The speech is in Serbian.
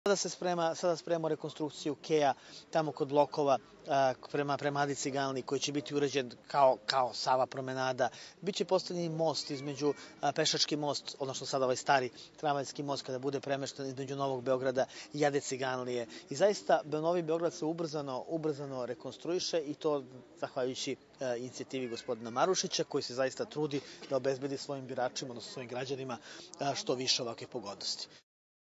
Sada spremamo rekonstrukciju keja tamo kod blokova prema Adi Ciganliji koji će biti uređen kao Sava promenada. Biće postavljen most između pešački most, odnosno sada ovaj stari tramvajski most kada bude premešten između Novog Beograda i Ade Ciganlije. I zaista Novi Beograd se ubrzano rekonstruiše i to zahvaljujući inicijativi gospodina Marušića koji se zaista trudi da obezbedi svojim biračima, odnosno svojim građanima što više ovakve pogodnosti.